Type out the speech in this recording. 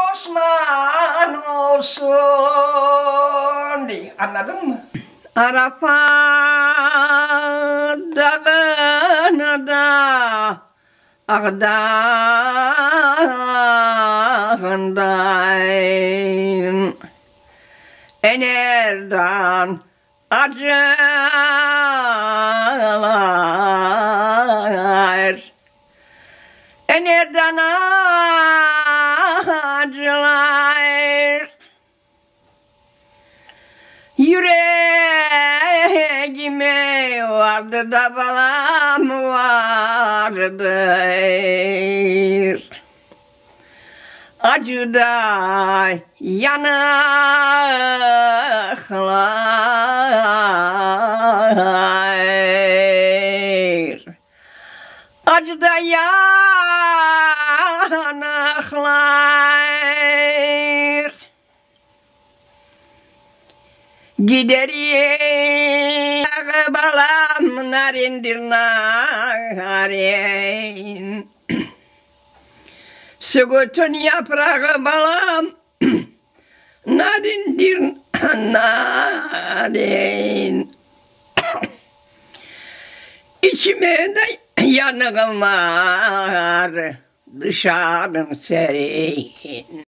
Osman olsun diye. Anladın mı? Arafat dağına da Ağdağındayım Enerdan acılar Enerdan acılar Yüreğime vardı da balam vardır Acıda yanaklar Acıda yanaklar Giderim balam narindir narin Sükutun yaprağı balam narindir narin İçime de yanığım var dışarım serin